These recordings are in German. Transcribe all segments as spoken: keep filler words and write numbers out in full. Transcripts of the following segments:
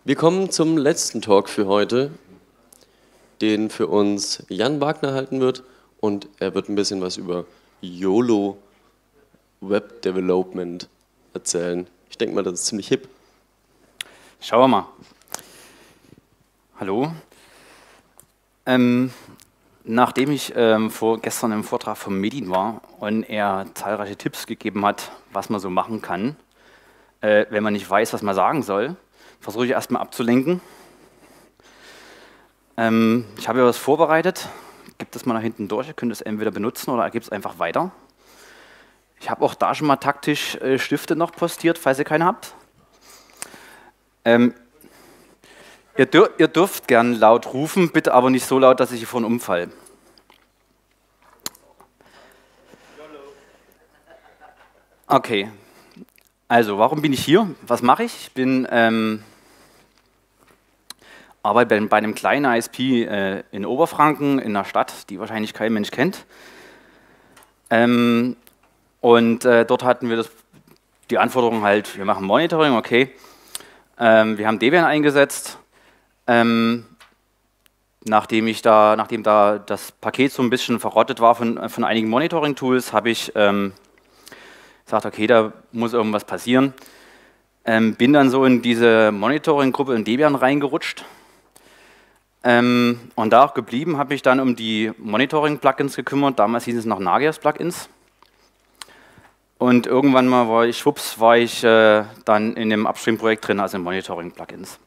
Wir kommen zum letzten Talk für heute, den für uns Jan Wagner halten wird, und er wird ein bisschen was über YOLO Web Development erzählen. Ich denke mal, das ist ziemlich hip. Schauen wir mal. Hallo. Ähm, nachdem ich ähm, vor, gestern im Vortrag vom Medin war und er zahlreiche Tipps gegeben hat, was man so machen kann, äh, wenn man nicht weiß, was man sagen soll, versuche ich erstmal abzulenken. Ähm, ich habe ja was vorbereitet. Gib das mal nach hinten durch. Ihr könnt es entweder benutzen oder gebt es einfach weiter. Ich habe auch da schon mal taktisch äh, Stifte noch postiert, falls ihr keine habt. Ähm, ihr, dür ihr dürft gern laut rufen, bitte aber nicht so laut, dass ich hier vorne umfalle. Okay, also warum bin ich hier? Was mache ich? Ich bin ähm, arbeite bei, bei einem kleinen I S P äh, in Oberfranken, in einer Stadt, die wahrscheinlich kein Mensch kennt. Ähm, und äh, dort hatten wir das, die Anforderung halt, wir machen Monitoring, okay. Ähm, wir haben Debian eingesetzt. Ähm, nachdem, ich da, nachdem da das Paket so ein bisschen verrottet war von, von einigen Monitoring-Tools, habe ich ähm, gesagt, okay, da muss irgendwas passieren. Ähm, bin dann so in diese Monitoring-Gruppe in Debian reingerutscht. Ähm, und da auch geblieben, habe ich dann um die Monitoring-Plugins gekümmert. Damals hieß es noch Nagios-Plugins. Und irgendwann mal war ich, schwupps, war ich äh, dann in dem Upstream-Projekt drin, also in Monitoring-Plugins.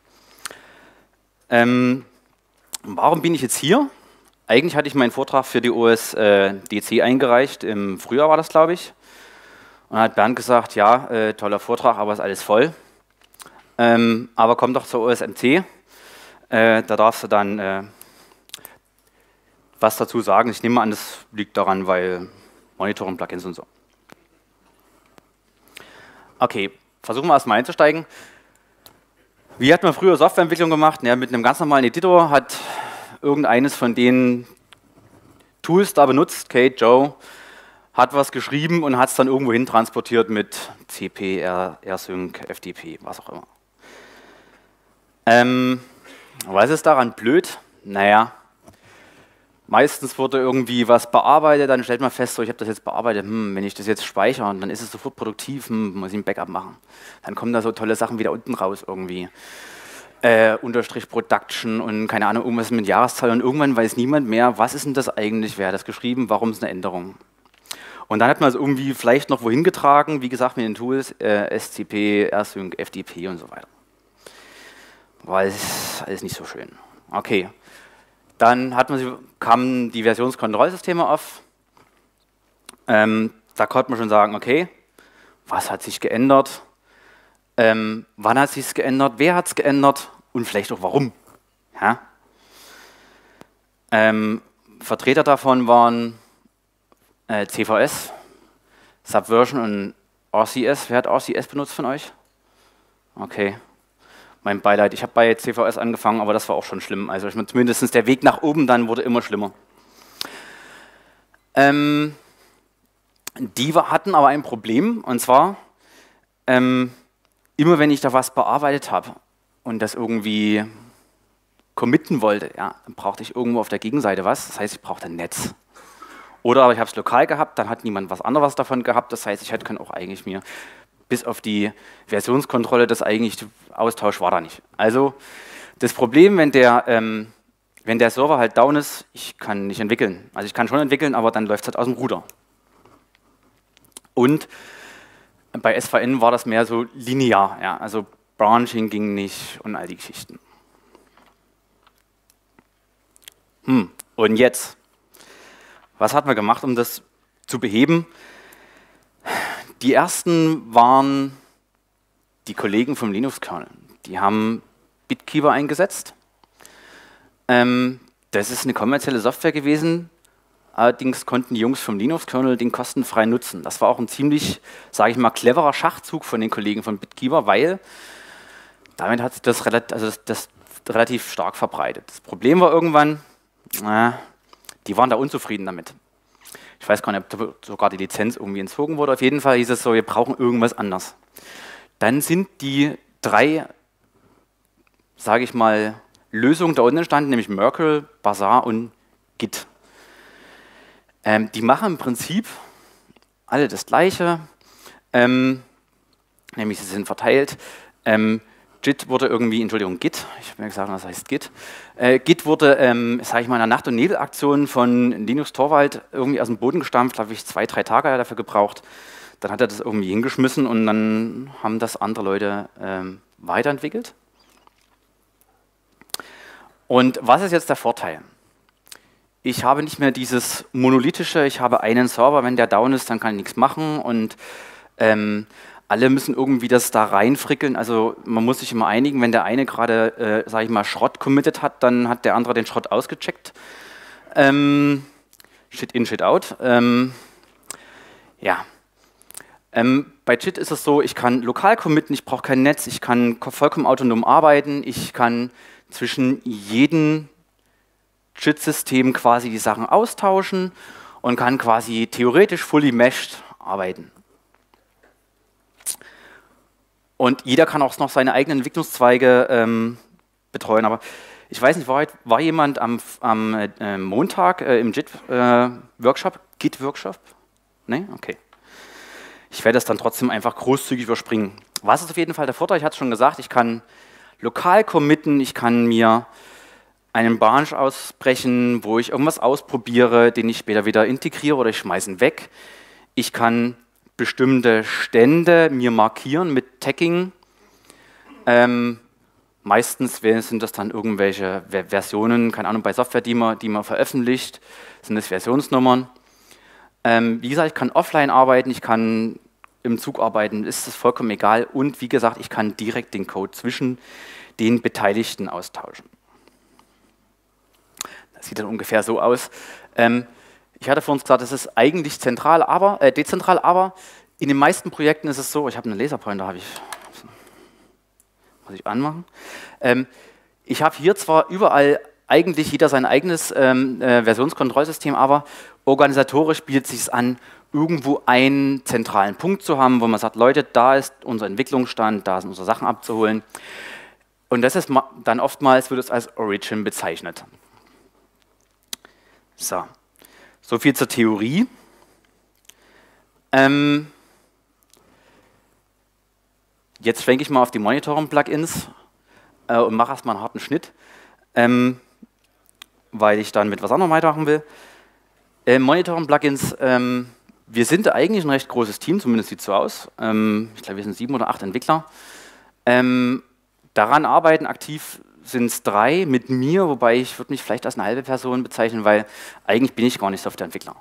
Ähm, warum bin ich jetzt hier? Eigentlich hatte ich meinen Vortrag für die O S D C eingereicht, im Frühjahr war das, glaube ich. Und dann hat Bernd gesagt, ja, äh, toller Vortrag, aber ist alles voll. Ähm, aber komm doch zur O S M C. Äh, da darfst du dann äh, was dazu sagen. Ich nehme an, das liegt daran, weil Monitoring, Plugins und so. Okay, versuchen wir erstmal einzusteigen. Wie hat man früher Softwareentwicklung gemacht? Ja, mit einem ganz normalen Editor hat irgendeines von den Tools da benutzt, Kate, Joe, hat was geschrieben und hat es dann irgendwo hin transportiert mit C P, R, rsync, F T P, was auch immer. Ähm, Was ist daran blöd? Naja, meistens wurde irgendwie was bearbeitet, dann stellt man fest, so, ich habe das jetzt bearbeitet, hm, wenn ich das jetzt speichere, dann ist es sofort produktiv, hm, muss ich ein Backup machen. Dann kommen da so tolle Sachen wieder unten raus irgendwie. Äh, Unterstrich Production und keine Ahnung, irgendwas mit Jahreszahl und irgendwann weiß niemand mehr, was ist denn das eigentlich, wer hat das geschrieben, warum ist eine Änderung. Und dann hat man es irgendwie vielleicht noch wohin getragen, wie gesagt mit den Tools, äh, S C P, rsync, F T P und so weiter. War alles, alles nicht so schön. Okay, dann hat man, kamen die Versionskontrollsysteme auf. Ähm, da konnte man schon sagen, okay, was hat sich geändert? Ähm, wann hat sich es geändert? Wer hat es geändert? Und vielleicht auch warum? Ja? Ähm, Vertreter davon waren äh, C V S, Subversion und R C S. Wer hat R C S benutzt von euch? Okay. Mein Beileid. Ich habe bei C V S angefangen, aber das war auch schon schlimm. Also ich meine, zumindest der Weg nach oben dann wurde immer schlimmer. Ähm, die hatten aber ein Problem, und zwar, ähm, immer wenn ich da was bearbeitet habe und das irgendwie committen wollte, ja, dann brauchte ich irgendwo auf der Gegenseite was. Das heißt, ich brauchte ein Netz. Oder aber ich habe es lokal gehabt, dann hat niemand was anderes davon gehabt. Das heißt, ich hätte auch eigentlich mir bis auf die Versionskontrolle, das eigentliche Austausch war da nicht. Also das Problem, wenn der, ähm, wenn der Server halt down ist, ich kann nicht entwickeln. Also ich kann schon entwickeln, aber dann läuft es halt aus dem Ruder. Und bei S V N war das mehr so linear, ja, also Branching ging nicht und all die Geschichten. Hm. Und jetzt, was hat man gemacht, um das zu beheben? Die ersten waren die Kollegen vom Linux-Kernel. Die haben Bitkeeper eingesetzt. Ähm, das ist eine kommerzielle Software gewesen. Allerdings konnten die Jungs vom Linux-Kernel den kostenfrei nutzen. Das war auch ein ziemlich, sage ich mal, cleverer Schachzug von den Kollegen von Bitkeeper, weil damit hat sich das, also das, das relativ stark verbreitet. Das Problem war irgendwann, äh, die waren da unzufrieden damit. Ich weiß gar nicht, ob sogar die Lizenz irgendwie entzogen wurde. Auf jeden Fall hieß es so, wir brauchen irgendwas anders. Dann sind die drei sage ich mal, Lösungen da unten entstanden, nämlich Merkle, Bazaar und Git. Ähm, die machen im Prinzip alle das Gleiche, ähm, nämlich sie sind verteilt. Ähm, Git wurde irgendwie, Entschuldigung, Git, ich habe mir gesagt, das heißt Git. Äh, Git wurde, ähm, sage ich mal, in einer Nacht- und Nebelaktion von Linus Torvald irgendwie aus dem Boden gestampft, glaube ich, zwei, drei Tage dafür gebraucht. Dann hat er das irgendwie hingeschmissen und dann haben das andere Leute ähm, weiterentwickelt. Und was ist jetzt der Vorteil? Ich habe nicht mehr dieses monolithische, ich habe einen Server, wenn der down ist, dann kann ich nichts machen und ähm, alle müssen irgendwie das da reinfrickeln. Also man muss sich immer einigen, wenn der eine gerade, äh, sage ich mal, Schrott committed hat, dann hat der andere den Schrott ausgecheckt. Ähm, Shit in, Shit out. Ähm, ja. Ähm, bei Git ist es so, ich kann lokal committen, ich brauche kein Netz, ich kann vollkommen autonom arbeiten, ich kann zwischen jedem Git-System quasi die Sachen austauschen und kann quasi theoretisch fully meshed arbeiten. Und jeder kann auch noch seine eigenen Entwicklungszweige ähm, betreuen. Aber ich weiß nicht, war, war jemand am, am äh, Montag äh, im Git-Workshop? Äh, Git-Workshop? Ne? Okay. Ich werde das dann trotzdem einfach großzügig überspringen. Was ist auf jeden Fall der Vorteil? Ich hatte es schon gesagt, ich kann lokal committen, ich kann mir einen Branch ausbrechen, wo ich irgendwas ausprobiere, den ich später wieder integriere oder ich schmeiße ihn weg. Ich kann bestimmte Stände mir markieren mit Tagging. Ähm, meistens sind das dann irgendwelche Versionen, keine Ahnung, bei Software, die man, die man veröffentlicht, sind das Versionsnummern. Ähm, wie gesagt, ich kann offline arbeiten, ich kann im Zug arbeiten, ist das vollkommen egal. Und wie gesagt, ich kann direkt den Code zwischen den Beteiligten austauschen. Das sieht dann ungefähr so aus. Ähm, Ich hatte vorhin gesagt, es ist eigentlich zentral, aber, äh, dezentral, aber in den meisten Projekten ist es so, ich habe einen Laserpointer, habe ich, muss ich anmachen. Ähm, ich habe hier zwar überall eigentlich jeder sein eigenes ähm, äh, Versionskontrollsystem, aber organisatorisch bietet es sich an, irgendwo einen zentralen Punkt zu haben, wo man sagt, Leute, da ist unser Entwicklungsstand, da sind unsere Sachen abzuholen. Und das ist dann oftmals, wird es als Origin bezeichnet. So. So viel zur Theorie. Ähm, jetzt schwenke ich mal auf die Monitoring-Plugins äh, und mache erstmal einen harten Schnitt, ähm, weil ich dann mit was anderem weitermachen will. Äh, Monitoring-Plugins, ähm, wir sind eigentlich ein recht großes Team, zumindest sieht es so aus. Ähm, ich glaube, wir sind sieben oder acht Entwickler. Ähm, daran arbeiten aktiv sind es drei mit mir, wobei ich würde mich vielleicht als eine halbe Person bezeichnen, weil eigentlich bin ich gar nicht Softwareentwickler.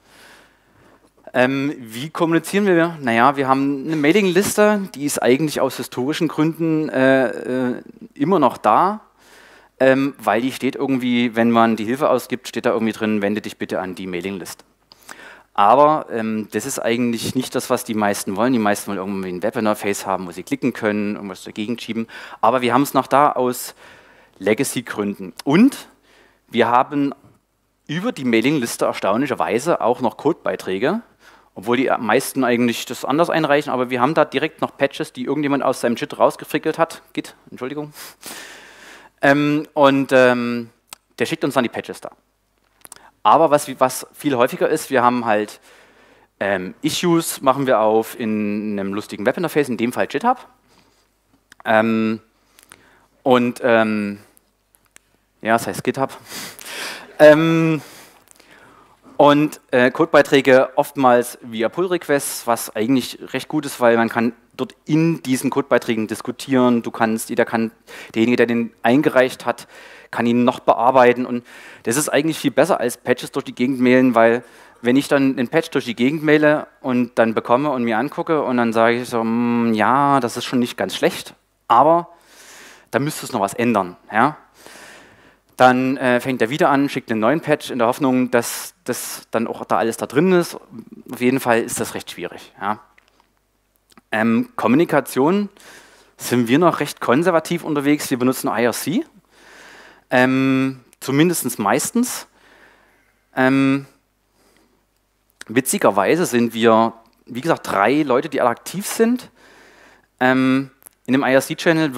Ähm, wie kommunizieren wir? Naja, wir haben eine Mailingliste, die ist eigentlich aus historischen Gründen äh, äh, immer noch da, ähm, weil die steht irgendwie, wenn man die Hilfe ausgibt, steht da irgendwie drin, wende dich bitte an die Mailingliste. Aber ähm, das ist eigentlich nicht das, was die meisten wollen. Die meisten wollen irgendwie ein Webinterface haben, wo sie klicken können, irgendwas dagegen schieben. Aber wir haben es noch da aus Legacy-Gründen. Und wir haben über die Mailingliste erstaunlicherweise auch noch Codebeiträge, obwohl die meisten eigentlich das anders einreichen, aber wir haben da direkt noch Patches, die irgendjemand aus seinem Git rausgefrickelt hat. Git, Entschuldigung. Ähm, und ähm, der schickt uns dann die Patches da. Aber was, was viel häufiger ist, wir haben halt ähm, Issues, machen wir auf in einem lustigen Webinterface, in dem Fall GitHub. Ähm, und ähm, ja, das heißt GitHub. ähm, und äh, Codebeiträge oftmals via Pull-Requests, was eigentlich recht gut ist, weil man kann dort in diesen Codebeiträgen diskutieren. Du kannst, jeder kann, derjenige, der den eingereicht hat, kann ihn noch bearbeiten. Und das ist eigentlich viel besser als Patches durch die Gegend mailen, weil wenn ich dann den Patch durch die Gegend maile und dann bekomme und mir angucke und dann sage ich so, mh, ja, das ist schon nicht ganz schlecht, aber da müsste es noch was ändern. Ja? Dann äh, fängt er wieder an, schickt einen neuen Patch in der Hoffnung, dass das dann auch da alles da drin ist. Auf jeden Fall ist das recht schwierig. Ja. Ähm, Kommunikation sind wir noch recht konservativ unterwegs. Wir benutzen I R C, ähm, zumindest meistens. Ähm, witzigerweise sind wir, wie gesagt, drei Leute, die alle aktiv sind. Ähm, in dem I R C-Channel wird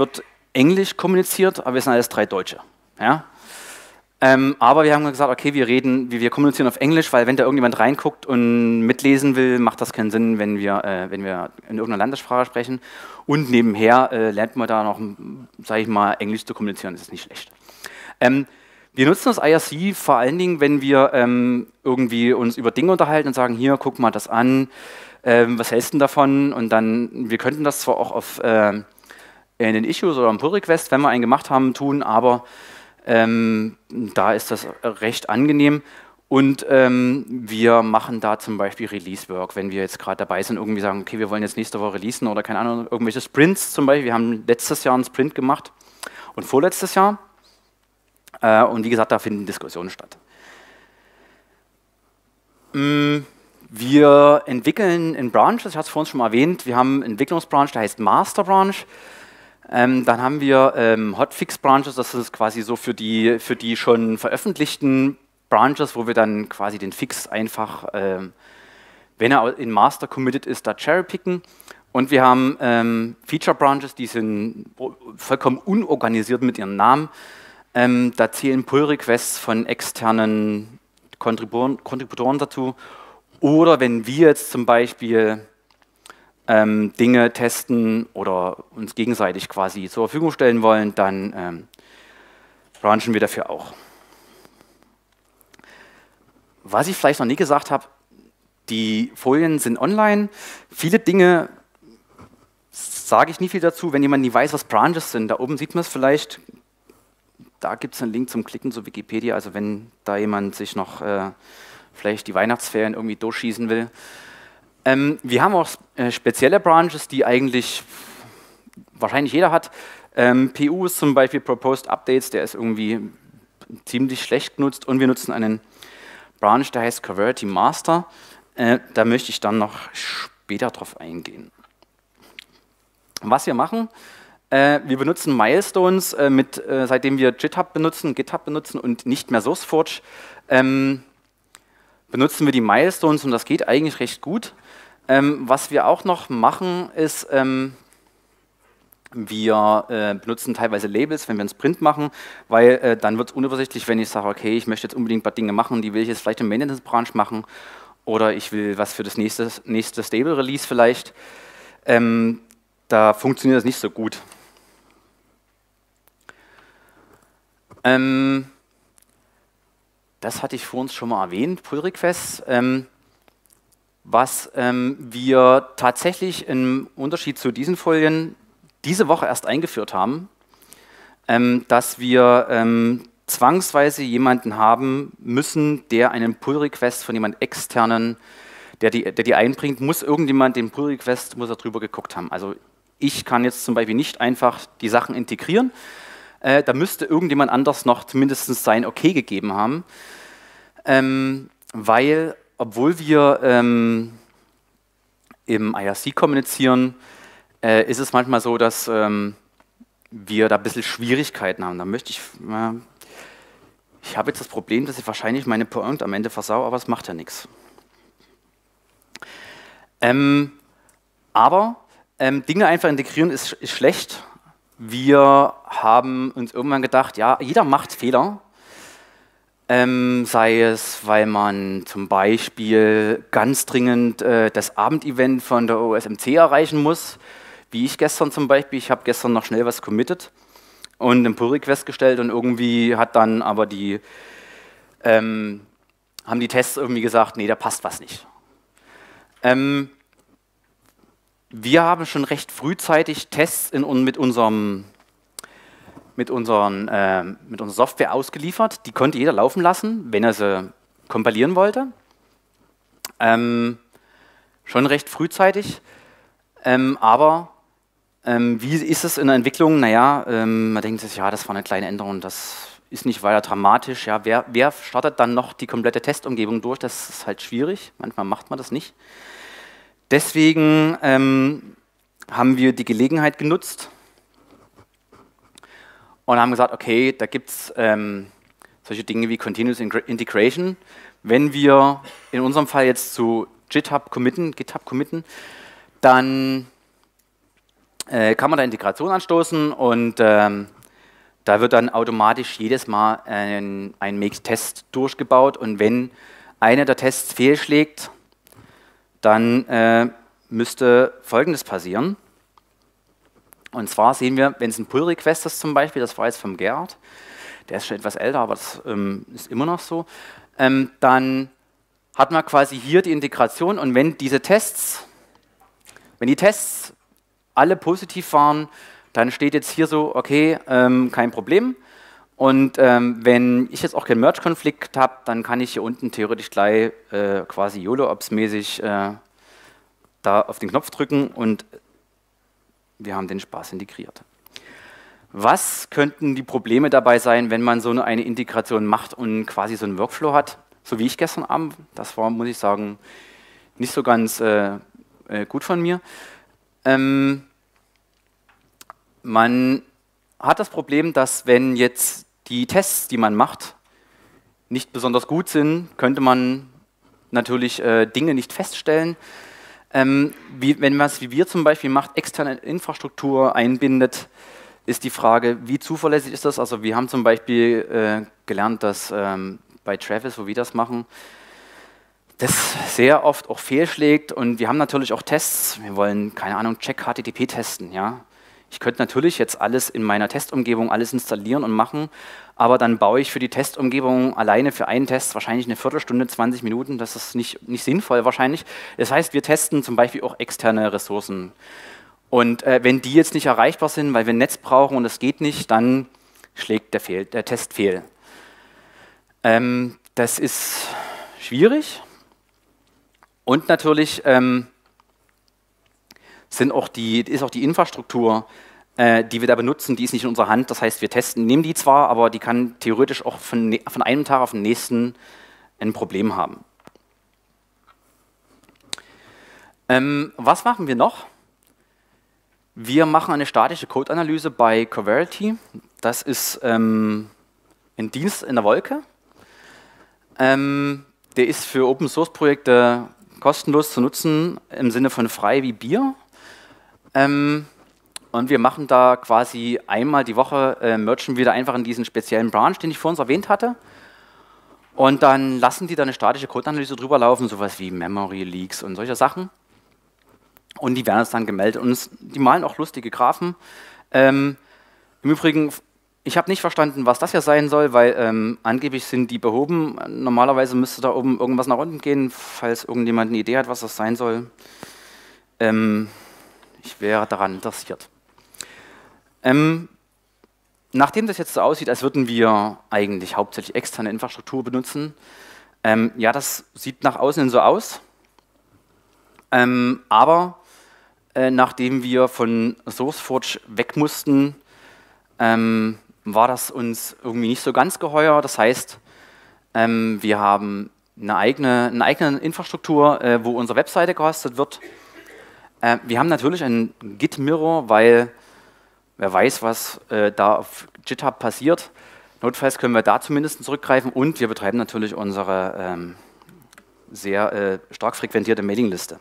Englisch kommuniziert, aber wir sind alles drei Deutsche. Ja? Ähm, aber wir haben gesagt, okay, wir reden, wir, wir kommunizieren auf Englisch, weil wenn da irgendjemand reinguckt und mitlesen will, macht das keinen Sinn, wenn wir, äh, wenn wir in irgendeiner Landessprache sprechen. Und nebenher äh, lernt man da noch, sage ich mal, Englisch zu kommunizieren, das ist nicht schlecht. Ähm, wir nutzen das I R C vor allen Dingen, wenn wir ähm, irgendwie uns über Dinge unterhalten und sagen, hier, guck mal das an, ähm, was hältst du denn davon? Und dann, wir könnten das zwar auch auf äh, in den Issues oder im Pull-Request, wenn wir einen gemacht haben, tun, aber Ähm, da ist das recht angenehm und ähm, wir machen da zum Beispiel Release-Work, wenn wir jetzt gerade dabei sind, irgendwie sagen, okay, wir wollen jetzt nächste Woche releasen oder keine Ahnung, irgendwelche Sprints zum Beispiel. Wir haben letztes Jahr einen Sprint gemacht und vorletztes Jahr äh, und wie gesagt, da finden Diskussionen statt. Mm, wir entwickeln in Branches, ich hatte es vorhin schon mal erwähnt, wir haben einen Entwicklungsbranch, der heißt Master Branch. Ähm, dann haben wir ähm, Hotfix-Branches, das ist quasi so für die, für die schon veröffentlichten Branches, wo wir dann quasi den Fix einfach, ähm, wenn er in Master committed ist, da cherrypicken. Und wir haben ähm, Feature-Branches, die sind vollkommen unorganisiert mit ihrem Namen. Ähm, da zählen Pull-Requests von externen Kontributoren, Kontributoren dazu. Oder wenn wir jetzt zum Beispiel Ähm, Dinge testen oder uns gegenseitig quasi zur Verfügung stellen wollen, dann ähm, branchen wir dafür auch. Was ich vielleicht noch nie gesagt habe, die Folien sind online. Viele Dinge sage ich nie viel dazu, wenn jemand nie weiß, was Branches sind. Da oben sieht man es vielleicht. Da gibt es einen Link zum Klicken zu Wikipedia, also wenn da jemand sich noch äh, vielleicht die Weihnachtsferien irgendwie durchschießen will. Ähm, wir haben auch äh, spezielle Branches, die eigentlich wahrscheinlich jeder hat. Ähm, P U ist zum Beispiel Proposed Updates, der ist irgendwie ziemlich schlecht genutzt und wir nutzen einen Branch, der heißt Coverity Master. Äh, da möchte ich dann noch später drauf eingehen. Was wir machen, äh, wir benutzen Milestones, äh, mit, äh, seitdem wir GitHub benutzen, GitHub benutzen und nicht mehr SourceForge, ähm, benutzen wir die Milestones und das geht eigentlich recht gut. Ähm, was wir auch noch machen, ist, ähm, wir äh, benutzen teilweise Labels, wenn wir einen Sprint machen, weil äh, dann wird es unübersichtlich, wenn ich sage, okay, ich möchte jetzt unbedingt ein paar Dinge machen, die will ich jetzt vielleicht im Maintenance-Branch machen oder ich will was für das nächste, nächste Stable-Release vielleicht. Ähm, da funktioniert das nicht so gut. Ähm, das hatte ich vor uns schon mal erwähnt, Pull-Requests. Ähm, was ähm, wir tatsächlich im Unterschied zu diesen Folien diese Woche erst eingeführt haben, ähm, dass wir ähm, zwangsweise jemanden haben müssen, der einen Pull-Request von jemand externen, der die, der die einbringt, muss irgendjemand den Pull-Request, muss er drüber geguckt haben. Also ich kann jetzt zum Beispiel nicht einfach die Sachen integrieren, äh, da müsste irgendjemand anders noch zumindest sein Okay gegeben haben, ähm, weil obwohl wir ähm, im I R C kommunizieren, äh, ist es manchmal so, dass ähm, wir da ein bisschen Schwierigkeiten haben. Da möchte ich, äh, ich habe jetzt das Problem, dass ich wahrscheinlich meine Point am Ende versau, aber es macht ja nichts. Ähm, aber ähm, Dinge einfach integrieren ist, ist schlecht. Wir haben uns irgendwann gedacht, ja, jeder macht Fehler. Ähm, sei es, weil man zum Beispiel ganz dringend äh, das Abendevent von der O S M C erreichen muss, wie ich gestern zum Beispiel. Ich habe gestern noch schnell was committed und einen Pull-Request gestellt und irgendwie hat dann aber die, ähm, haben die Tests irgendwie gesagt, nee, da passt was nicht. Ähm, wir haben schon recht frühzeitig Tests in, mit unserem Mit, unseren, äh, mit unserer Software ausgeliefert. Die konnte jeder laufen lassen, wenn er sie kompilieren wollte. Ähm, schon recht frühzeitig. Ähm, aber ähm, wie ist es in der Entwicklung? Naja, ähm, man denkt sich, ja, das war eine kleine Änderung, das ist nicht weiter dramatisch. Ja, wer, wer startet dann noch die komplette Testumgebung durch? Das ist halt schwierig. Manchmal macht man das nicht. Deswegen ähm, haben wir die Gelegenheit genutzt, und haben gesagt, okay, da gibt es ähm, solche Dinge wie Continuous Integration. Wenn wir in unserem Fall jetzt zu GitHub committen, GitHub committen, dann äh, kann man da Integration anstoßen und ähm, da wird dann automatisch jedes Mal ein, ein Make-Test durchgebaut und wenn einer der Tests fehlschlägt, dann äh, müsste Folgendes passieren. Und zwar sehen wir, wenn es ein Pull-Request ist zum Beispiel, das war jetzt vom Gerhard, der ist schon etwas älter, aber das ähm, ist immer noch so, ähm, dann hat man quasi hier die Integration und wenn diese Tests, wenn die Tests alle positiv waren, dann steht jetzt hier so, okay, ähm, kein Problem. Und ähm, wenn ich jetzt auch keinen Merge-Konflikt habe, dann kann ich hier unten theoretisch gleich äh, quasi YOLO-Ops-mäßig äh, da auf den Knopf drücken und wir haben den Spaß integriert. Was könnten die Probleme dabei sein, wenn man so eine Integration macht und quasi so einen Workflow hat, so wie ich gestern Abend? Das war, muss ich sagen, nicht so ganz äh, äh, gut von mir. Ähm, man hat das Problem, dass wenn jetzt die Tests, die man macht, nicht besonders gut sind, könnte man natürlich äh, Dinge nicht feststellen. Ähm, wie, wenn man es wie wir zum Beispiel macht, externe Infrastruktur einbindet, ist die Frage, wie zuverlässig ist das? Also wir haben zum Beispiel äh, gelernt, dass ähm, bei Travis, wo wir das machen, das sehr oft auch fehlschlägt und wir haben natürlich auch Tests. Wir wollen, keine Ahnung, Check H T T P testen. Ja? Ich könnte natürlich jetzt alles in meiner Testumgebung alles installieren und machen, aber dann baue ich für die Testumgebung alleine für einen Test wahrscheinlich eine Viertelstunde, zwanzig Minuten. Das ist nicht, nicht sinnvoll wahrscheinlich. Das heißt, wir testen zum Beispiel auch externe Ressourcen. Und äh, wenn die jetzt nicht erreichbar sind, weil wir ein Netz brauchen und es geht nicht, dann schlägt der, fehl, der Test fehl. Ähm, das ist schwierig. Und natürlich ähm, sind auch die, ist auch die Infrastruktur, äh, die wir da benutzen, die ist nicht in unserer Hand. Das heißt, wir testen, nehmen die zwar, aber die kann theoretisch auch von, von einem Tag auf den nächsten ein Problem haben. Ähm, was machen wir noch? Wir machen eine statische Code-Analyse bei Coverity. Das ist ähm, ein Dienst in der Wolke. Ähm, der ist für Open-Source-Projekte kostenlos zu nutzen, im Sinne von frei wie Bier. Ähm, und wir machen da quasi einmal die Woche, äh, mergen wir da einfach in diesen speziellen Branch, den ich vorhin erwähnt hatte. Und dann lassen die da eine statische Code-Analyse drüber laufen, sowas wie Memory Leaks und solche Sachen. Und die werden uns dann gemeldet. Und es, die malen auch lustige Graphen. Ähm, Im Übrigen, ich habe nicht verstanden, was das hier sein soll, weil ähm, angeblich sind die behoben. Normalerweise müsste da oben irgendwas nach unten gehen, falls irgendjemand eine Idee hat, was das sein soll. Ähm, ich wäre daran interessiert. Ähm, nachdem das jetzt so aussieht, als würden wir eigentlich hauptsächlich externe Infrastruktur benutzen, ähm, ja, das sieht nach außen hin so aus. Ähm, aber äh, nachdem wir von SourceForge weg mussten, ähm, war das uns irgendwie nicht so ganz geheuer. Das heißt, ähm, wir haben eine eigene, eine eigene Infrastruktur, äh, wo unsere Webseite gehostet wird. Äh, wir haben natürlich einen Git-Mirror, weil wer weiß, was äh, da auf GitHub passiert. Notfalls können wir da zumindest zurückgreifen und wir betreiben natürlich unsere ähm, sehr äh, stark frequentierte Mailingliste.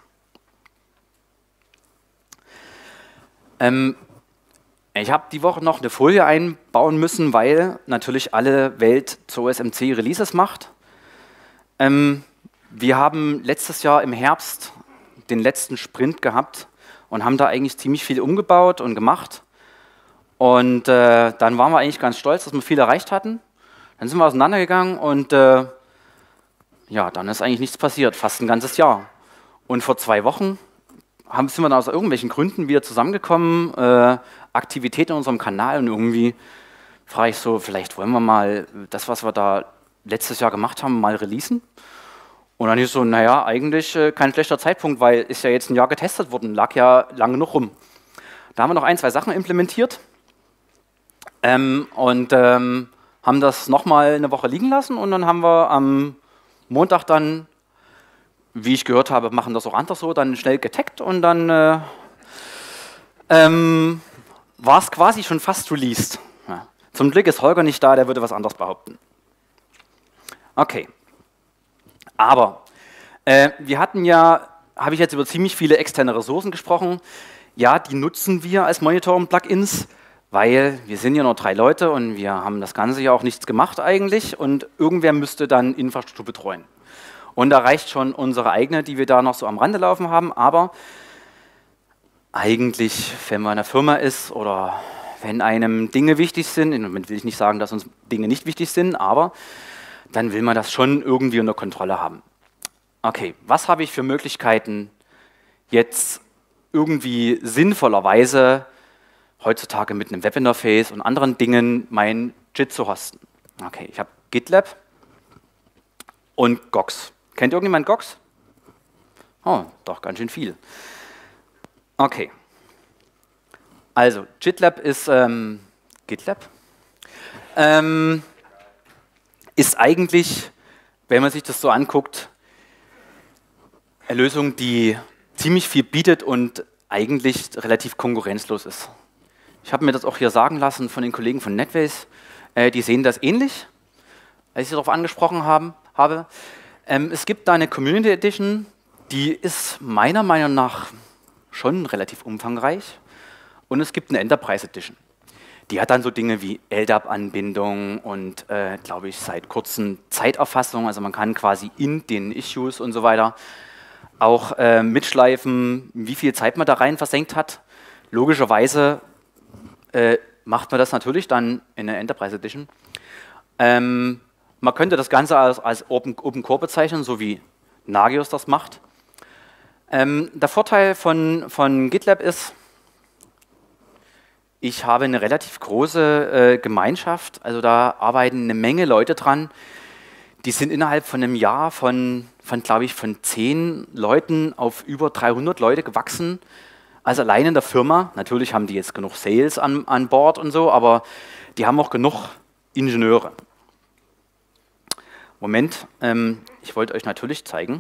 Ähm, ich habe die Woche noch eine Folie einbauen müssen, weil natürlich alle Welt zu O S M C Releases macht. Ähm, wir haben letztes Jahr im Herbst den letzten Sprint gehabt und haben da eigentlich ziemlich viel umgebaut und gemacht. Und äh, dann waren wir eigentlich ganz stolz, dass wir viel erreicht hatten. Dann sind wir auseinandergegangen und äh, ja, dann ist eigentlich nichts passiert, fast ein ganzes Jahr. Und vor zwei Wochen haben, sind wir dann aus irgendwelchen Gründen wieder zusammengekommen, äh, Aktivität in unserem Kanal und irgendwie frage ich so, vielleicht wollen wir mal das, was wir da letztes Jahr gemacht haben, mal releasen. Und dann ist so, naja, eigentlich äh, kein schlechter Zeitpunkt, weil ist ja jetzt ein Jahr getestet worden, lag ja lang genug rum. Da haben wir noch ein, zwei Sachen implementiert ähm, und ähm, haben das nochmal eine Woche liegen lassen und dann haben wir am Montag dann, wie ich gehört habe, machen das auch andere so, dann schnell getaggt und dann äh, ähm, war es quasi schon fast released. Ja. Zum Glück ist Holger nicht da, der würde was anderes behaupten. Okay. Aber äh, wir hatten ja, habe ich jetzt über ziemlich viele externe Ressourcen gesprochen. Ja, die nutzen wir als Monitoring-Plugins, weil wir sind ja nur drei Leute und wir haben das Ganze ja auch nichts gemacht eigentlich und irgendwer müsste dann Infrastruktur betreuen. Und da reicht schon unsere eigene, die wir da noch so am Rande laufen haben, aber eigentlich, wenn man in einer Firma ist oder wenn einem Dinge wichtig sind, damit will ich nicht sagen, dass uns Dinge nicht wichtig sind, aber dann will man das schon irgendwie unter Kontrolle haben. Okay, was habe ich für Möglichkeiten, jetzt irgendwie sinnvollerweise heutzutage mit einem Webinterface und anderen Dingen mein J I T zu hosten? Okay, ich habe GitLab und G O X. Kennt irgendjemand G O X? Oh, doch, ganz schön viel. Okay. Also, GitLab ist, ähm, GitLab? Ähm, ist eigentlich, wenn man sich das so anguckt, eine Lösung, die ziemlich viel bietet und eigentlich relativ konkurrenzlos ist. Ich habe mir das auch hier sagen lassen von den Kollegen von NetWays, äh, die sehen das ähnlich, als ich darauf angesprochen haben, habe. Ähm, es gibt da eine Community Edition, die ist meiner Meinung nach schon relativ umfangreich und es gibt eine Enterprise Edition. Die hat dann so Dinge wie L D A P-Anbindung und, äh, glaube ich, seit kurzem Zeiterfassung, also man kann quasi in den Issues und so weiter auch äh, mitschleifen, wie viel Zeit man da rein versenkt hat. Logischerweise äh, macht man das natürlich dann in der Enterprise Edition. Ähm, man könnte das Ganze als, als Open, Open Core bezeichnen, so wie Nagios das macht. Ähm, der Vorteil von, von GitLab ist, ich habe eine relativ große äh, Gemeinschaft, also da arbeiten eine Menge Leute dran. Die sind innerhalb von einem Jahr von, von glaube ich, von zehn Leuten auf über dreihundert Leute gewachsen. Also allein in der Firma, natürlich haben die jetzt genug Sales an, an Bord und so, aber die haben auch genug Ingenieure. Moment, ähm, ich wollte euch natürlich zeigen.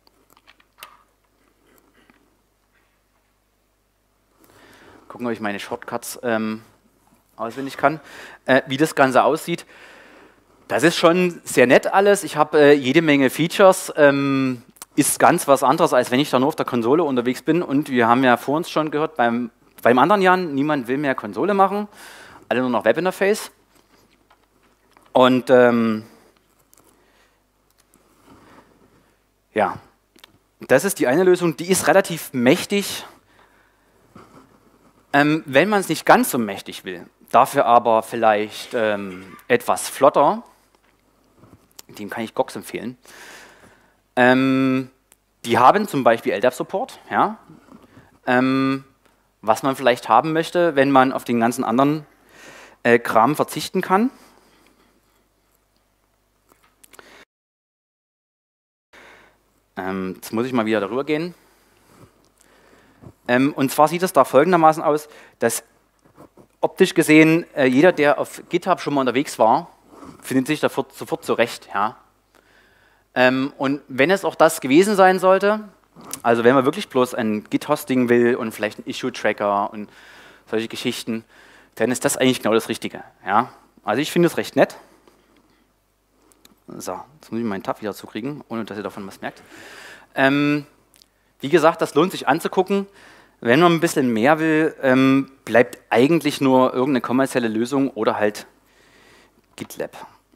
Gucken, ob ich meine Shortcuts ähm, auswendig kann, äh, wie das Ganze aussieht. Das ist schon sehr nett alles. Ich habe äh, jede Menge Features. Ähm, ist ganz was anderes, als wenn ich da nur auf der Konsole unterwegs bin. Und wir haben ja vor uns schon gehört, beim, beim anderen Jahren, niemand will mehr Konsole machen. Alle nur noch Webinterface. Und ähm, ja, das ist die eine Lösung. Die ist relativ mächtig. Ähm, wenn man es nicht ganz so mächtig will, dafür aber vielleicht ähm, etwas flotter, dem kann ich G O X empfehlen. Ähm, die haben zum Beispiel L D A P-Support, ja, ähm, was man vielleicht haben möchte, wenn man auf den ganzen anderen äh, Kram verzichten kann. Ähm, jetzt muss ich mal wieder darüber gehen. Ähm, und zwar sieht es da folgendermaßen aus, dass optisch gesehen äh, jeder, der auf GitHub schon mal unterwegs war, findet sich da sofort zurecht. Ja. Ähm, und wenn es auch das gewesen sein sollte, also wenn man wirklich bloß ein Git-Hosting will und vielleicht einen Issue-Tracker und solche Geschichten, dann ist das eigentlich genau das Richtige. Ja. Also ich finde es recht nett. So, jetzt muss ich meinen Tab wieder zukriegen, ohne dass ihr davon was merkt. Ähm, wie gesagt, das lohnt sich anzugucken. Wenn man ein bisschen mehr will, ähm, bleibt eigentlich nur irgendeine kommerzielle Lösung oder halt GitLab.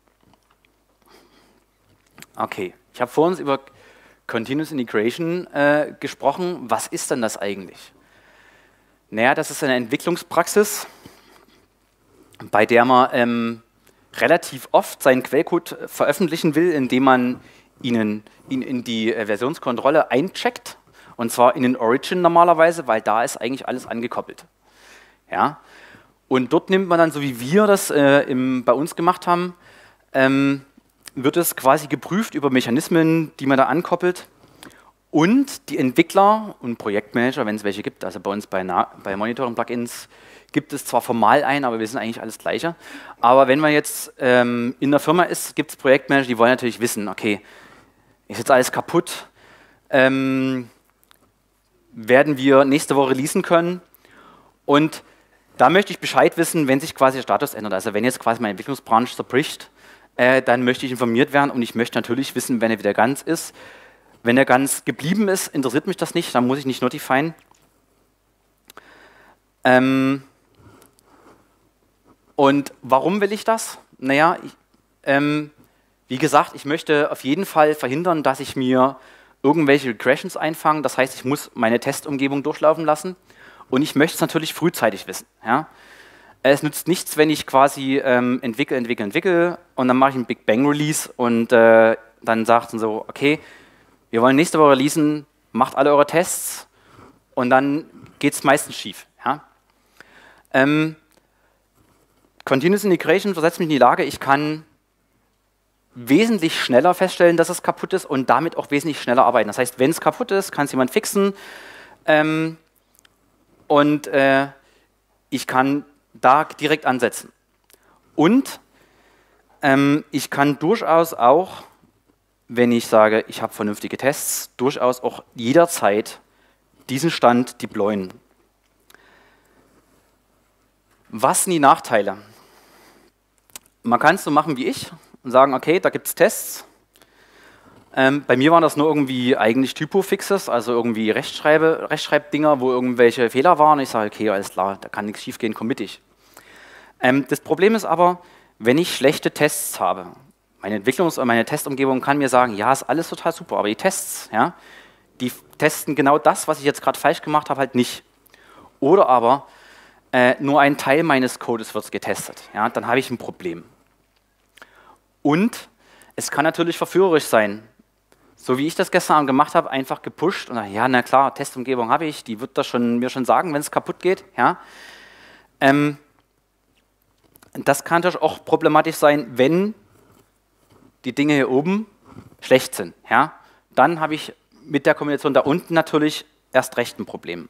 Okay, ich habe vor uns über Continuous Integration äh, gesprochen. Was ist denn das eigentlich? Naja, das ist eine Entwicklungspraxis, bei der man ähm, relativ oft seinen Quellcode veröffentlichen will, indem man ihn in, in die äh, Versionskontrolle eincheckt. Und zwar in den Origin normalerweise, weil da ist eigentlich alles angekoppelt. Ja? Und dort nimmt man dann, so wie wir das äh, im, bei uns gemacht haben, ähm, wird es quasi geprüft über Mechanismen, die man da ankoppelt. Und die Entwickler und Projektmanager, wenn es welche gibt, also bei uns bei, bei Monitoring-Plugins gibt es zwar formal ein, aber wir sind eigentlich alles Gleiche. Aber wenn man jetzt ähm, in der Firma ist, gibt es Projektmanager, die wollen natürlich wissen, okay, ist jetzt alles kaputt, ähm, werden wir nächste Woche releasen können. Und da möchte ich Bescheid wissen, wenn sich quasi der Status ändert. Also wenn jetzt quasi meine Entwicklungsbranche zerbricht, äh, dann möchte ich informiert werden und ich möchte natürlich wissen, wenn er wieder ganz ist. Wenn er ganz geblieben ist, interessiert mich das nicht, dann muss ich nicht notifizieren. Ähm, und warum will ich das? Naja, ich, ähm, wie gesagt, ich möchte auf jeden Fall verhindern, dass ich mir irgendwelche Regressions einfange. Das heißt, ich muss meine Testumgebung durchlaufen lassen und ich möchte es natürlich frühzeitig wissen. Ja? Es nützt nichts, wenn ich quasi ähm, entwickle, entwickle, entwickle und dann mache ich einen Big Bang Release und äh, dann sagt es so, okay, wir wollen nächste Woche releasen, macht alle eure Tests und dann geht es meistens schief. Ja? Ähm, Continuous Integration versetzt mich in die Lage, ich kann wesentlich schneller feststellen, dass es kaputt ist und damit auch wesentlich schneller arbeiten. Das heißt, wenn es kaputt ist, kann es jemand fixen ähm, und äh, ich kann da direkt ansetzen. Und ähm, ich kann durchaus auch, wenn ich sage, ich habe vernünftige Tests, durchaus auch jederzeit diesen Stand deployen. Was sind die Nachteile? Man kann es so machen wie ich und sagen, okay, da gibt es Tests. Ähm, bei mir waren das nur irgendwie eigentlich Typo-Fixes, also irgendwie Rechtschreibe, Rechtschreibdinger, wo irgendwelche Fehler waren. Ich sage, okay, alles klar, da kann nichts schief gehen, commit ich. Ähm, das Problem ist aber, wenn ich schlechte Tests habe, meine Entwicklungs- und meine Testumgebung kann mir sagen, ja, ist alles total super, aber die Tests, ja, die testen genau das, was ich jetzt gerade falsch gemacht habe, halt nicht. Oder aber äh, nur ein Teil meines Codes wird getestet. Ja, dann habe ich ein Problem. Und es kann natürlich verführerisch sein, so wie ich das gestern Abend gemacht habe, einfach gepusht und ja, na klar, Testumgebung habe ich, die wird das schon, mir schon sagen, wenn es kaputt geht. Ja. Ähm, das kann natürlich auch problematisch sein, wenn die Dinge hier oben schlecht sind. Ja. Dann habe ich mit der Kombination da unten natürlich erst recht ein Problem.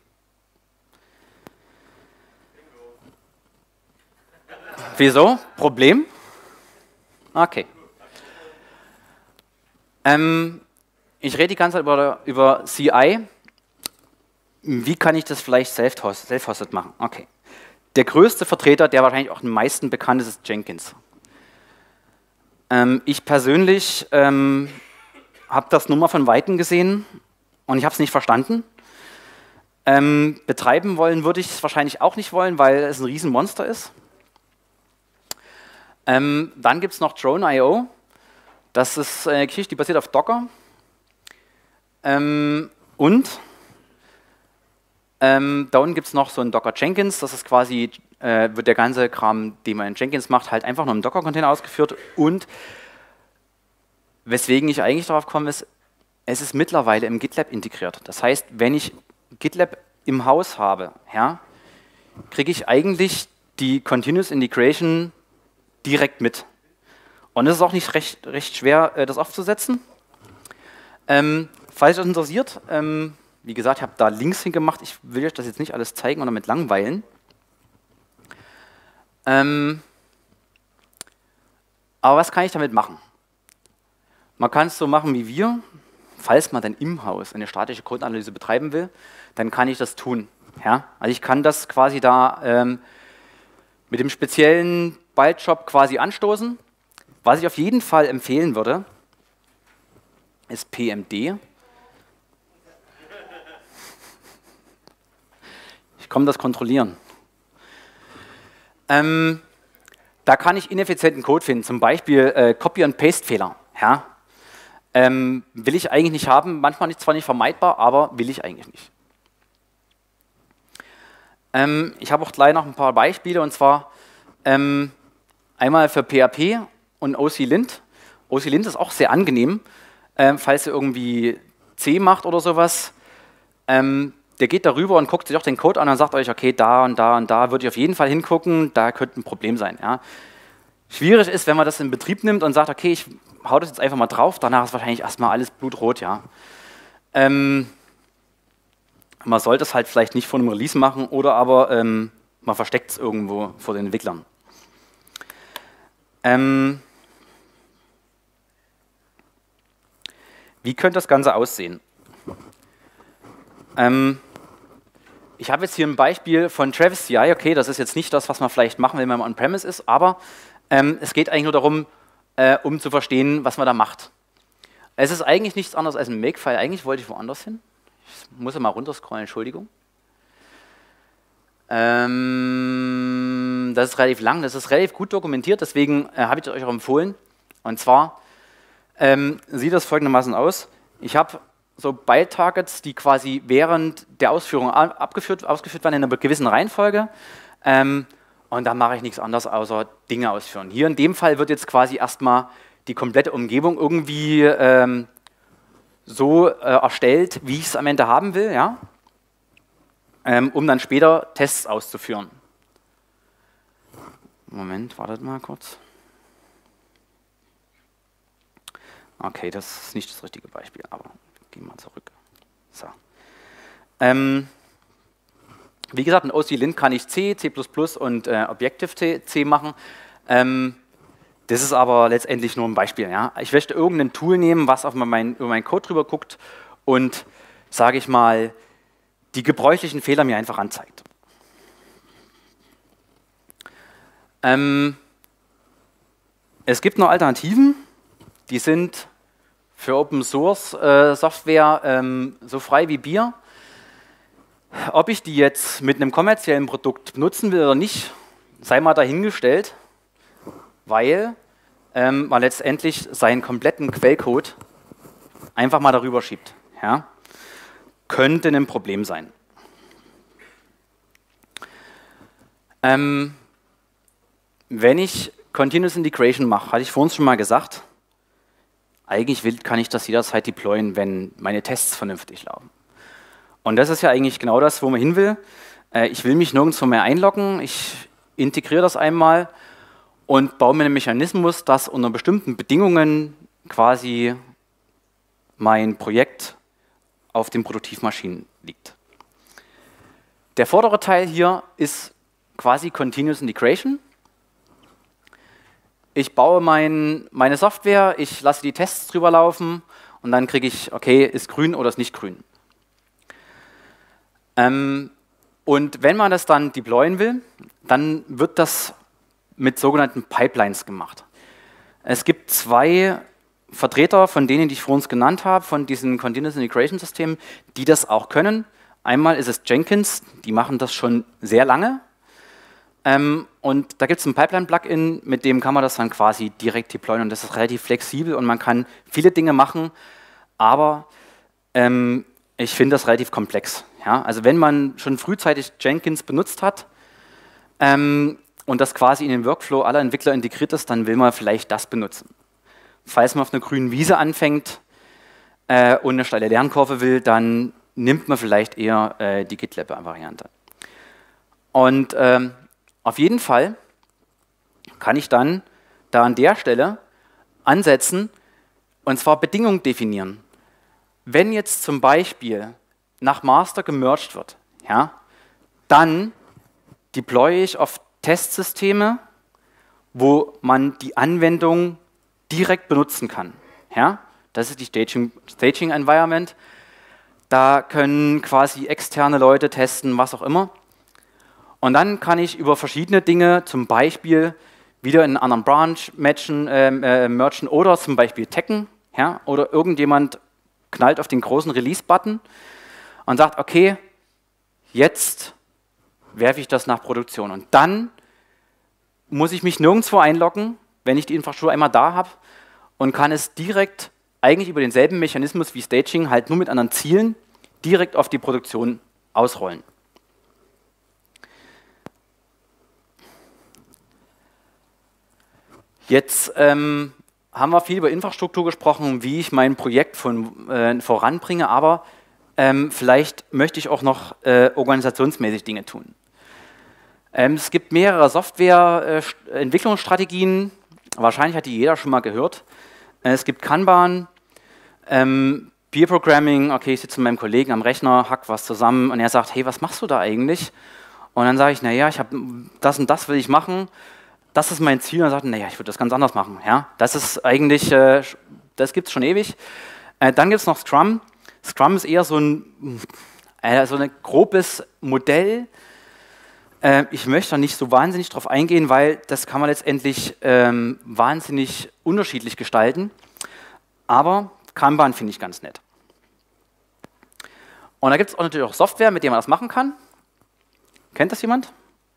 Wieso? Problem? Okay. Ähm, ich rede die ganze Zeit über, über C I. Wie kann ich das vielleicht self-hosted machen? Okay. Der größte Vertreter, der wahrscheinlich auch am meisten bekannt ist, ist Jenkins. Ähm, ich persönlich ähm, habe das nur mal von Weitem gesehen und ich habe es nicht verstanden. Ähm, betreiben wollen würde ich es wahrscheinlich auch nicht wollen, weil es ein Riesenmonster ist. Ähm, dann gibt es noch Drone Punkt i o. Das ist eine Geschichte, die basiert auf Docker. Ähm, und ähm, da unten gibt es noch so einen Docker Jenkins. Das ist quasi, äh, wird der ganze Kram, den man in Jenkins macht, halt einfach nur im Docker-Container ausgeführt. Und weswegen ich eigentlich darauf komme, ist, es ist mittlerweile im GitLab integriert. Das heißt, wenn ich GitLab im Haus habe, ja, kriege ich eigentlich die Continuous Integration direkt mit. Und es ist auch nicht recht, recht schwer, das aufzusetzen. Ähm, falls euch das interessiert, ähm, wie gesagt, ich habe da Links hingemacht. Ich will euch das jetzt nicht alles zeigen und damit langweilen. Ähm, aber was kann ich damit machen? Man kann es so machen wie wir. Falls man dann im Haus eine statische Codeanalyse betreiben will, dann kann ich das tun. Ja? Also ich kann das quasi da ähm, mit dem speziellen Byte-Shop quasi anstoßen. Was ich auf jeden Fall empfehlen würde, ist P M D. Ich komme das kontrollieren. Ähm, da kann ich ineffizienten Code finden, zum Beispiel äh, Copy- und Paste-Fehler. Ja? Ähm, will ich eigentlich nicht haben, manchmal nicht, zwar nicht vermeidbar, aber will ich eigentlich nicht. Ähm, ich habe auch gleich noch ein paar Beispiele, und zwar ähm, einmal für P H P und O C Lint. O C Lint ist auch sehr angenehm, ähm, falls ihr irgendwie C macht oder sowas. Ähm, der geht darüber und guckt sich auch den Code an und sagt euch, okay, da und da und da würde ich auf jeden Fall hingucken, da könnte ein Problem sein. Ja. Schwierig ist, wenn man das in Betrieb nimmt und sagt, okay, ich hau das jetzt einfach mal drauf, danach ist wahrscheinlich erstmal alles blutrot. Ja. Ähm, man sollte es halt vielleicht nicht vor einem Release machen oder aber ähm, man versteckt es irgendwo vor den Entwicklern. Ähm, wie könnte das Ganze aussehen? Ähm, ich habe jetzt hier ein Beispiel von Travis C I. Okay, das ist jetzt nicht das, was man vielleicht machen will, wenn man on-premise ist, aber ähm, es geht eigentlich nur darum, äh, um zu verstehen, was man da macht. Es ist eigentlich nichts anderes als ein Makefile. Eigentlich wollte ich woanders hin. Ich muss ja mal runterscrollen, Entschuldigung. Ähm, das ist relativ lang, das ist relativ gut dokumentiert, deswegen äh, habe ich es euch auch empfohlen. Und zwar ähm, sieht das folgendermaßen aus. Ich habe so Byte-Targets, die quasi während der Ausführung abgeführt, ausgeführt werden in einer gewissen Reihenfolge. Ähm, und da mache ich nichts anderes, außer Dinge ausführen. Hier in dem Fall wird jetzt quasi erstmal die komplette Umgebung irgendwie ähm, so äh, erstellt, wie ich es am Ende haben will, ja? ähm, um dann später Tests auszuführen. Moment, wartet mal kurz. Okay, das ist nicht das richtige Beispiel, aber gehen wir mal zurück. So. Ähm, wie gesagt, in O C Lint kann ich C, C plus plus und äh, Objective-C machen. Ähm, das ist aber letztendlich nur ein Beispiel. Ja? Ich möchte irgendein Tool nehmen, was auf mein, über meinen Code drüber guckt und, sage ich mal, die gebräuchlichen Fehler mir einfach anzeigt. Ähm, es gibt noch Alternativen, die sind für Open Source äh, Software ähm, so frei wie Bier. Ob ich die jetzt mit einem kommerziellen Produkt nutzen will oder nicht, sei mal dahingestellt, weil ähm, man letztendlich seinen kompletten Quellcode einfach mal darüber schiebt. Ja? Könnte ein Problem sein. Ähm, wenn ich Continuous Integration mache, hatte ich vorhin schon mal gesagt, eigentlich will, kann ich das jederzeit deployen, wenn meine Tests vernünftig laufen. Und das ist ja eigentlich genau das, wo man hin will. Äh, ich will mich nirgendwo mehr einloggen, ich integriere das einmal und baue mir einen Mechanismus, dass unter bestimmten Bedingungen quasi mein Projekt auf den Produktivmaschinen liegt. Der vordere Teil hier ist quasi Continuous Integration. Ich baue mein, meine Software, ich lasse die Tests drüber laufen und dann kriege ich, okay, ist grün oder ist nicht grün. Ähm, und wenn man das dann deployen will, dann wird das mit sogenannten Pipelines gemacht. Es gibt zwei Vertreter von denen, die ich vorhin genannt habe, von diesen Continuous Integration Systemen, die das auch können. Einmal ist es Jenkins, die machen das schon sehr lange. Ähm, und da gibt es ein Pipeline-Plugin, mit dem kann man das dann quasi direkt deployen und das ist relativ flexibel und man kann viele Dinge machen, aber ähm, ich finde das relativ komplex. Ja? Also wenn man schon frühzeitig Jenkins benutzt hat ähm, und das quasi in den Workflow aller Entwickler integriert ist, dann will man vielleicht das benutzen. Falls man auf einer grünen Wiese anfängt äh, und eine steile Lernkurve will, dann nimmt man vielleicht eher äh, die GitLab-Variante. Und ähm, auf jeden Fall kann ich dann da an der Stelle ansetzen und zwar Bedingungen definieren. Wenn jetzt zum Beispiel nach Master gemerged wird, ja, dann deploye ich auf Testsysteme, wo man die Anwendung direkt benutzen kann. Ja? Das ist die Staging, Staging Environment. Da können quasi externe Leute testen, was auch immer. Und dann kann ich über verschiedene Dinge, zum Beispiel wieder in einen anderen Branch matchen, äh, mergen oder zum Beispiel taggen. Ja? Oder irgendjemand knallt auf den großen Release-Button und sagt, okay, jetzt werfe ich das nach Produktion. Und dann muss ich mich nirgendwo einloggen, wenn ich die Infrastruktur einmal da habe und kann es direkt, eigentlich über denselben Mechanismus wie Staging, halt nur mit anderen Zielen, direkt auf die Produktion ausrollen. Jetzt ähm, haben wir viel über Infrastruktur gesprochen, wie ich mein Projekt von, äh, voranbringe, aber ähm, vielleicht möchte ich auch noch äh, organisationsmäßig Dinge tun. Ähm, es gibt mehrere Software-Entwicklungsstrategien, wahrscheinlich hat die jeder schon mal gehört. Äh, es gibt Kanban, ähm, Peer Programming, okay, ich sitze mit meinem Kollegen am Rechner, hack was zusammen und er sagt, hey, was machst du da eigentlich? Und dann sage ich, naja, ich habe das und das will ich machen. Das ist mein Ziel. Und er sagt, naja, ich würde das ganz anders machen. Ja, das ist eigentlich, äh, das gibt es schon ewig. Äh, dann gibt es noch Scrum. Scrum ist eher so ein, äh, so ein grobes Modell. Äh, ich möchte da nicht so wahnsinnig drauf eingehen, weil das kann man letztendlich ähm, wahnsinnig unterschiedlich gestalten. Aber Kanban finde ich ganz nett. Und da gibt es auch natürlich auch Software, mit der man das machen kann. Kennt das jemand?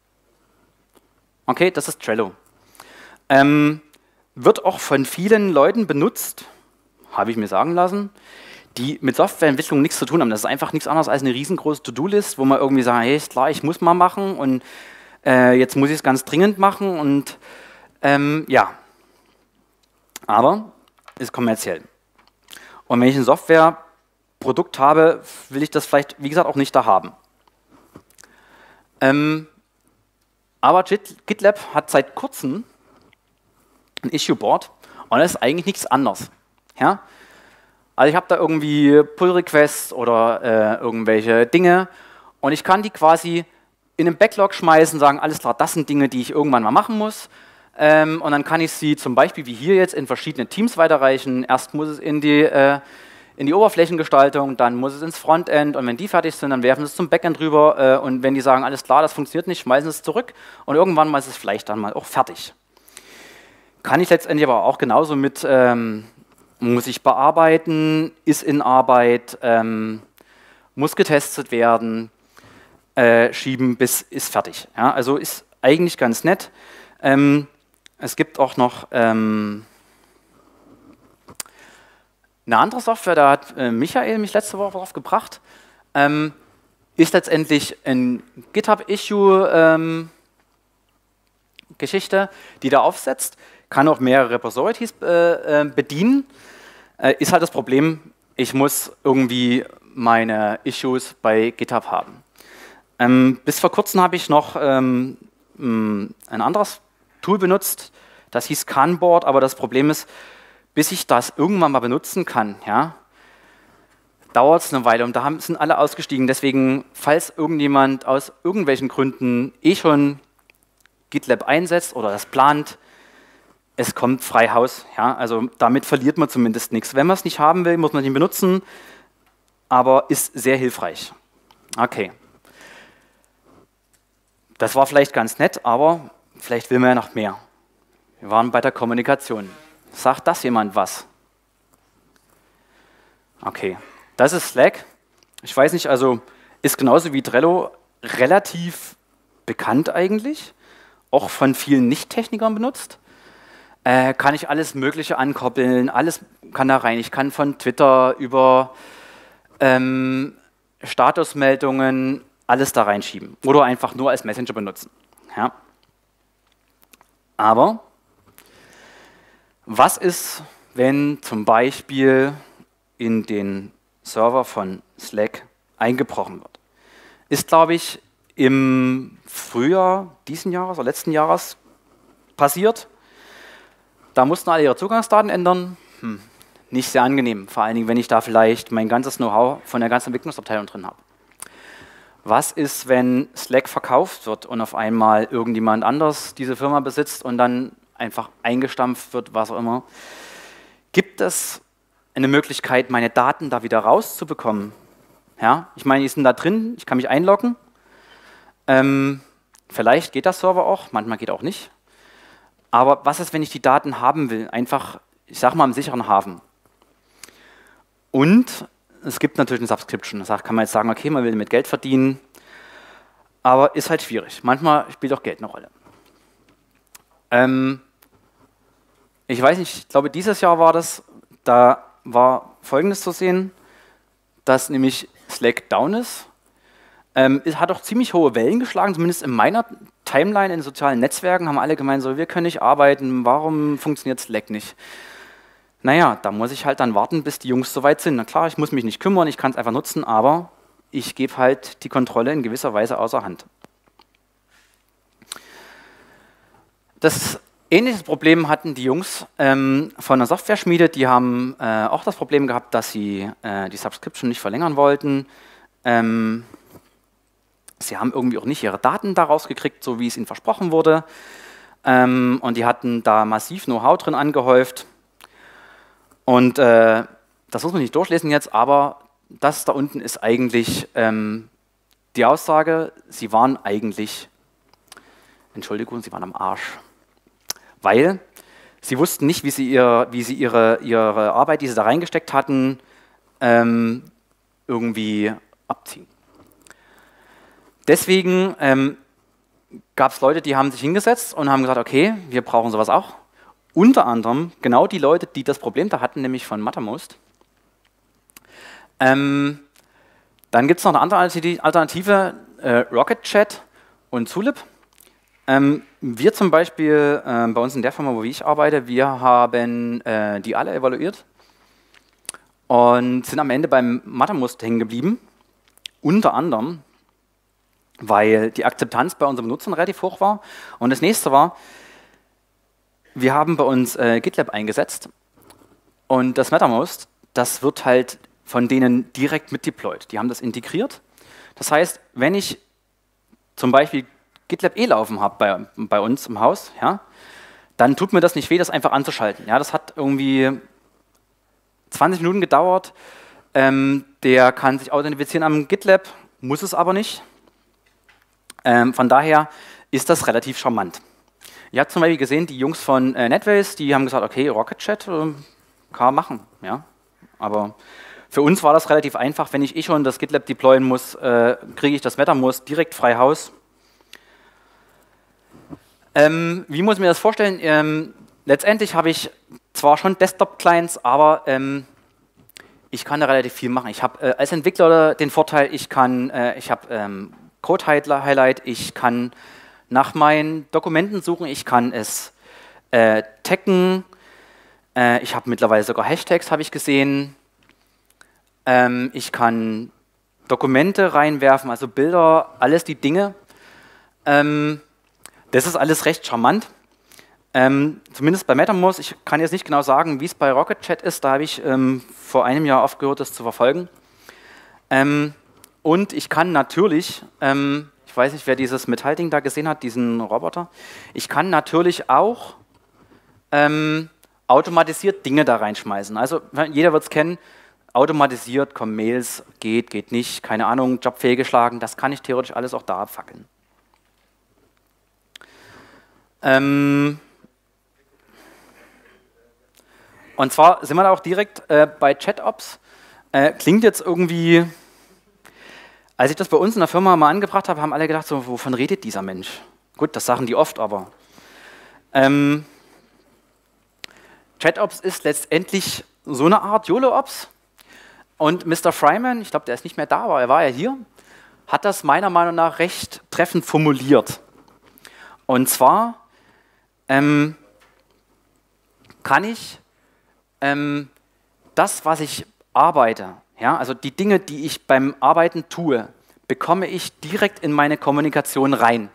Okay, das ist Trello. Ähm, wird auch von vielen Leuten benutzt, habe ich mir sagen lassen, die mit Softwareentwicklung nichts zu tun haben. Das ist einfach nichts anderes als eine riesengroße To-Do-List, wo man irgendwie sagt, hey, ist klar, ich muss mal machen und äh, jetzt muss ich es ganz dringend machen und ähm, ja. Aber ist kommerziell. Und wenn ich ein Softwareprodukt habe, will ich das vielleicht, wie gesagt, auch nicht da haben. Ähm, aber GitLab hat seit kurzem ein Issue-Board und das ist eigentlich nichts anderes. Ja? Also ich habe da irgendwie Pull-Requests oder äh, irgendwelche Dinge und ich kann die quasi in einen Backlog schmeißen, sagen, alles klar, das sind Dinge, die ich irgendwann mal machen muss. Ähm, und dann kann ich sie zum Beispiel wie hier jetzt in verschiedene Teams weiterreichen. Erst muss es in die, äh, in die Oberflächengestaltung, dann muss es ins Frontend und wenn die fertig sind, dann werfen sie es zum Backend rüber äh, und wenn die sagen, alles klar, das funktioniert nicht, schmeißen sie es zurück und irgendwann mal ist es vielleicht dann mal auch fertig. Kann ich letztendlich aber auch genauso mit, ähm, muss ich bearbeiten, ist in Arbeit, ähm, muss getestet werden, äh, schieben bis ist fertig. Ja, also ist eigentlich ganz nett. Ähm, es gibt auch noch ähm, eine andere Software, da hat äh, Michael mich letzte Woche drauf gebracht, ähm, ist letztendlich ein GitHub-Issue-Geschichte, ähm, die da aufsetzt, kann auch mehrere Repositories äh, äh, bedienen. Äh, ist halt das Problem, ich muss irgendwie meine Issues bei GitHub haben. Ähm, bis vor kurzem habe ich noch ähm, ein anderes Tool benutzt, das hieß Kanboard, aber das Problem ist, bis ich das irgendwann mal benutzen kann, ja, dauert es eine Weile und da haben, sind alle ausgestiegen. Deswegen, falls irgendjemand aus irgendwelchen Gründen eh schon GitLab einsetzt oder das plant, es kommt frei Haus. Ja, also damit verliert man zumindest nichts. Wenn man es nicht haben will, muss man es nicht benutzen, aber ist sehr hilfreich. Okay. Das war vielleicht ganz nett, aber vielleicht will man ja noch mehr. Wir waren bei der Kommunikation. Sagt das jemand was? Okay, das ist Slack. Ich weiß nicht, also ist genauso wie Trello relativ bekannt eigentlich, auch von vielen Nicht-Technikern benutzt. Äh, kann ich alles Mögliche ankoppeln, alles kann da rein. Ich kann von Twitter über ähm, Statusmeldungen alles da reinschieben oder einfach nur als Messenger benutzen. Ja. Aber was ist, wenn zum Beispiel in den Server von Slack eingebrochen wird? Ist, glaube ich, im Frühjahr diesen Jahres oder letzten Jahres passiert. Da mussten alle ihre Zugangsdaten ändern. Hm, nicht sehr angenehm, vor allen Dingen, wenn ich da vielleicht mein ganzes Know-how von der ganzen Entwicklungsabteilung drin habe. Was ist, wenn Slack verkauft wird und auf einmal irgendjemand anders diese Firma besitzt und dann einfach eingestampft wird, was auch immer? Gibt es eine Möglichkeit, meine Daten da wieder rauszubekommen? Ja, ich meine, die sind da drin, ich kann mich einloggen. Ähm, vielleicht geht das Server auch, manchmal geht auch nicht. Aber was ist, wenn ich die Daten haben will? Einfach, ich sage mal, im sicheren Hafen. Und es gibt natürlich eine Subscription. Da kann man jetzt sagen, okay, man will damit Geld verdienen, aber ist halt schwierig. Manchmal spielt auch Geld eine Rolle. Ähm, ich weiß nicht, ich glaube, dieses Jahr war das, da war Folgendes zu sehen, dass nämlich Slack down ist. Ähm, es hat auch ziemlich hohe Wellen geschlagen, zumindest in meiner Timeline in sozialen Netzwerken haben alle gemeint, so, wir können nicht arbeiten, warum funktioniert Slack nicht? Naja, da muss ich halt dann warten, bis die Jungs soweit sind. Na klar, ich muss mich nicht kümmern, ich kann es einfach nutzen, aber ich gebe halt die Kontrolle in gewisser Weise außer Hand. Das ähnliche Problem hatten die Jungs ähm, von der Software-Schmiede, die haben äh, auch das Problem gehabt, dass sie äh, die Subscription nicht verlängern wollten. Ähm, sie haben irgendwie auch nicht ihre Daten daraus gekriegt, so wie es ihnen versprochen wurde. Ähm, und die hatten da massiv Know-how drin angehäuft. Und äh, das muss man nicht durchlesen jetzt, aber das da unten ist eigentlich ähm, die Aussage, sie waren eigentlich, Entschuldigung, sie waren am Arsch. Weil sie wussten nicht, wie sie, ihr, wie sie ihre, ihre Arbeit, die sie da reingesteckt hatten, ähm, irgendwie abziehen. deswegen ähm, gab es Leute, die haben sich hingesetzt und haben gesagt, okay, wir brauchen sowas auch. Unter anderem genau die Leute, die das Problem da hatten, nämlich von Mattermost. Ähm, dann gibt es noch eine andere Alternative, äh, Rocket Chat und Zulip. Ähm, wir zum Beispiel, äh, bei uns in der Firma, wo ich arbeite, wir haben äh, die alle evaluiert und sind am Ende beim Mattermost hängen geblieben. Unter anderem, weil die Akzeptanz bei unseren Benutzern relativ hoch war. Und das nächste war, wir haben bei uns äh, GitLab eingesetzt und das Mattermost, das wird halt von denen direkt mit deployed. Die haben das integriert. Das heißt, wenn ich zum Beispiel GitLab eh laufen habe bei, bei uns im Haus, ja, dann tut mir das nicht weh, das einfach anzuschalten. Ja, das hat irgendwie zwanzig Minuten gedauert. Ähm, der kann sich authentifizieren am GitLab, muss es aber nicht. Ähm, von daher ist das relativ charmant. Ihr habt zum Beispiel gesehen, die Jungs von äh, NetWays, die haben gesagt, okay, Rocket Chat äh, kann man machen. Ja, aber für uns war das relativ einfach. Wenn ich eh schon das GitLab deployen muss, äh, kriege ich das Mattermost direkt frei Haus. Ähm, wie muss ich mir das vorstellen? Ähm, letztendlich habe ich zwar schon Desktop-Clients, aber ähm, ich kann da relativ viel machen. Ich habe äh, als Entwickler den Vorteil, ich kann, äh, ich habe ähm, Code-Highlight, ich kann nach meinen Dokumenten suchen, ich kann es äh, taggen, äh, ich habe mittlerweile sogar Hashtags, habe ich gesehen. Ähm, ich kann Dokumente reinwerfen, also Bilder, alles die Dinge. Ähm, Das ist alles recht charmant, ähm, zumindest bei Mattermost. Ich kann jetzt nicht genau sagen, wie es bei Rocket Chat ist, da habe ich ähm, vor einem Jahr aufgehört, das zu verfolgen. Ähm, und ich kann natürlich, ähm, ich weiß nicht, wer dieses Metallding da gesehen hat, diesen Roboter, ich kann natürlich auch ähm, automatisiert Dinge da reinschmeißen. Also jeder wird es kennen, automatisiert, kommen Mails, geht, geht nicht, keine Ahnung, Job fehlgeschlagen, das kann ich theoretisch alles auch da abfackeln. Ähm und zwar sind wir da auch direkt äh, bei ChatOps. Äh, klingt jetzt irgendwie, als ich das bei uns in der Firma mal angebracht habe, haben alle gedacht, so, wovon redet dieser Mensch? Gut, das sagen die oft, aber ähm, ChatOps ist letztendlich so eine Art YOLO-Ops. Und Mister Fryman, ich glaube, der ist nicht mehr da, aber er war ja hier, hat das meiner Meinung nach recht treffend formuliert. Und zwar Ähm, kann ich ähm, das, was ich arbeite, ja, also die Dinge, die ich beim Arbeiten tue, bekomme ich direkt in meine Kommunikation rein.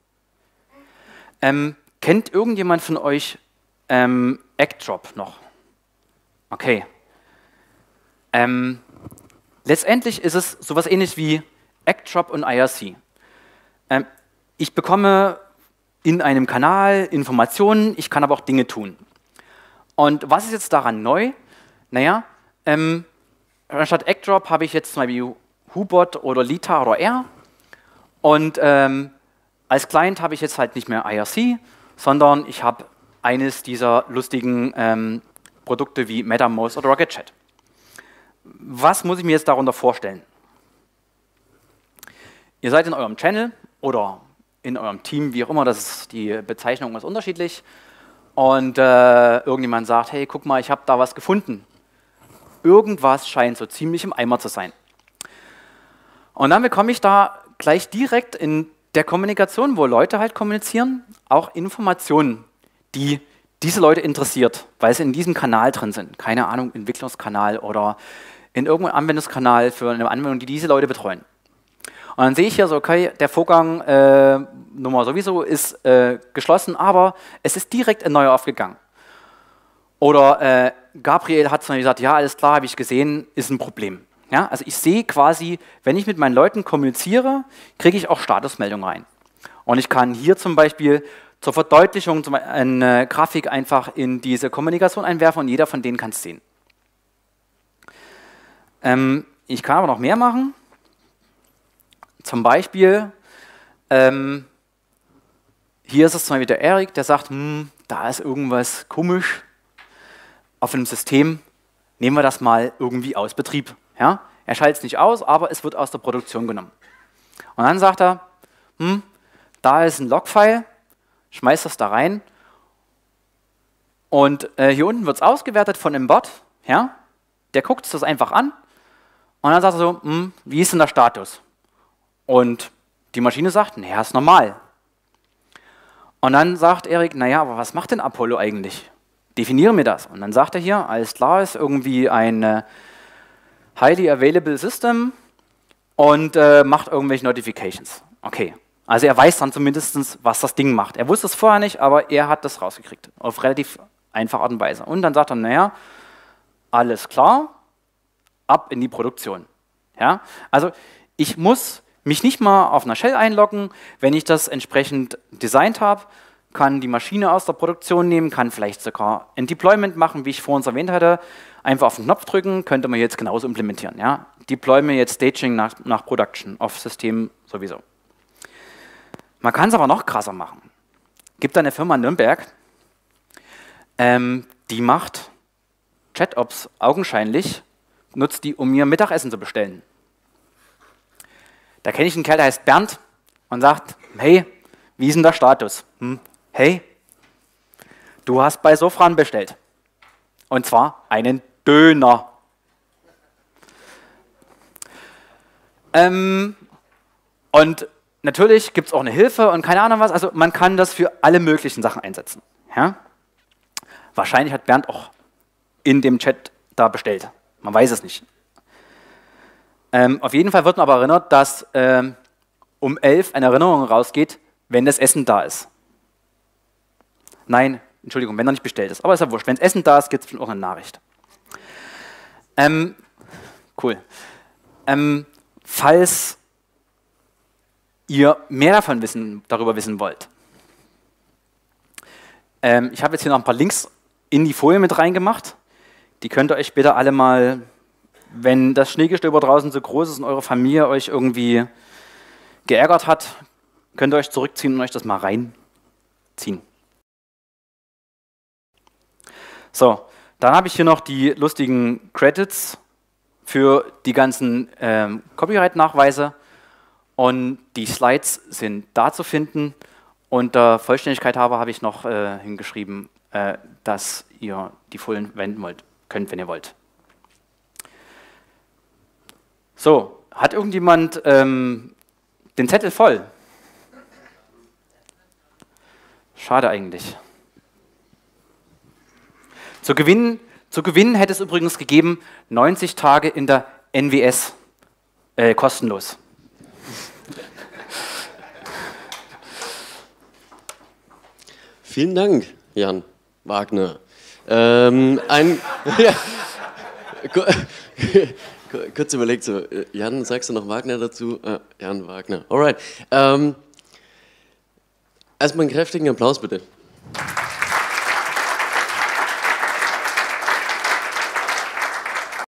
Ähm, kennt irgendjemand von euch ähm, ActDrop noch? Okay. Ähm, letztendlich ist es sowas ähnliches wie ActDrop und I R C. Ähm, ich bekomme in einem Kanal Informationen, ich kann aber auch Dinge tun. Und was ist jetzt daran neu? Naja, ähm, anstatt ActDrop habe ich jetzt zum Beispiel Hubot oder Lita oder R. Und ähm, als Client habe ich jetzt halt nicht mehr I R C, sondern ich habe eines dieser lustigen ähm, Produkte wie Mattermost oder Rocket Chat. Was muss ich mir jetzt darunter vorstellen? Ihr seid in eurem Channel oder in eurem Team, wie auch immer, das ist die Bezeichnung ist unterschiedlich. Und äh, irgendjemand sagt, hey, guck mal, ich habe da was gefunden. Irgendwas scheint so ziemlich im Eimer zu sein. Und dann bekomme ich da gleich direkt in der Kommunikation, wo Leute halt kommunizieren, auch Informationen, die diese Leute interessiert, weil sie in diesem Kanal drin sind. Keine Ahnung, Entwicklungskanal oder in irgendeinem Anwendungskanal für eine Anwendung, die diese Leute betreuen. Und dann sehe ich hier so, okay, der Vorgang äh, Nummer sowieso ist äh, geschlossen, aber es ist direkt ein neuer aufgegangen. Oder äh, Gabriel hat zum Beispiel gesagt, ja, alles klar, habe ich gesehen, ist ein Problem. Ja, also ich sehe quasi, wenn ich mit meinen Leuten kommuniziere, kriege ich auch Statusmeldungen rein. Und ich kann hier zum Beispiel zur Verdeutlichung eine Grafik einfach in diese Kommunikation einwerfen und jeder von denen kann es sehen. Ähm, ich kann aber noch mehr machen. Zum Beispiel, ähm, hier ist es zum Beispiel der Erik, der sagt, hm, da ist irgendwas komisch auf einem System, nehmen wir das mal irgendwie aus Betrieb. Ja? Er schaltet es nicht aus, aber es wird aus der Produktion genommen. Und dann sagt er, hm, da ist ein Logfile, schmeißt das da rein und äh, hier unten wird es ausgewertet von einem Bot, ja? Der guckt sich das einfach an und dann sagt er so, hm, wie ist denn der Status? Und die Maschine sagt, naja, ist normal. Und dann sagt Erik, naja, aber was macht denn Apollo eigentlich? Definiere mir das. Und dann sagt er hier, alles klar, ist irgendwie ein äh, highly available system und äh, macht irgendwelche Notifications. Okay, also er weiß dann zumindest, was das Ding macht. Er wusste es vorher nicht, aber er hat das rausgekriegt, auf relativ einfache Art und Weise. Und dann sagt er, naja, alles klar, ab in die Produktion. Ja? Also ich muss mich nicht mal auf einer Shell einloggen, wenn ich das entsprechend designt habe, kann die Maschine aus der Produktion nehmen, kann vielleicht sogar ein Deployment machen, wie ich vorhin erwähnt hatte, einfach auf den Knopf drücken, könnte man jetzt genauso implementieren. Ja? Deploy mir jetzt Staging nach, nach Production, auf System sowieso. Man kann es aber noch krasser machen. Gibt da eine Firma in Nürnberg, ähm, die macht ChatOps augenscheinlich, nutzt die, um mir Mittagessen zu bestellen. Da kenne ich einen Kerl, der heißt Bernd und sagt, hey, wie ist denn der Status? Hm, hey, du hast bei Sofran bestellt. Und zwar einen Döner. Ähm, und natürlich gibt es auch eine Hilfe und keine Ahnung was. Also man kann das für alle möglichen Sachen einsetzen. Ja? Wahrscheinlich hat Bernd auch in dem Chat da bestellt. Man weiß es nicht. Ähm, auf jeden Fall wird man aber erinnert, dass ähm, um elf eine Erinnerung rausgeht, wenn das Essen da ist. Nein, Entschuldigung, wenn er nicht bestellt ist. Aber ist ja wurscht. Wenn das Essen da ist, gibt es auch eine Nachricht. Ähm, cool. Ähm, falls ihr mehr davon wissen, darüber wissen wollt. Ähm, ich habe jetzt hier noch ein paar Links in die Folie mit reingemacht. Die könnt ihr euch später alle mal, wenn das Schneegestöber draußen so groß ist und eure Familie euch irgendwie geärgert hat, könnt ihr euch zurückziehen und euch das mal reinziehen. So, dann habe ich hier noch die lustigen Credits für die ganzen ähm, Copyright-Nachweise und die Slides sind da zu finden. Und der Vollständigkeit halber habe ich noch äh, hingeschrieben, äh, dass ihr die Folien verwenden wollt, könnt, wenn ihr wollt. So, hat irgendjemand ähm, den Zettel voll? Schade eigentlich. Zu gewinnen, zu gewinnen hätte es übrigens gegeben neunzig Tage in der N W S, äh, kostenlos. Vielen Dank, Jan Wagner. Ähm, ein ja, kurz überlegt, so, Jan, sagst du noch Wagner dazu? Äh, Jan Wagner, alright. Ähm, erstmal einen kräftigen Applaus bitte.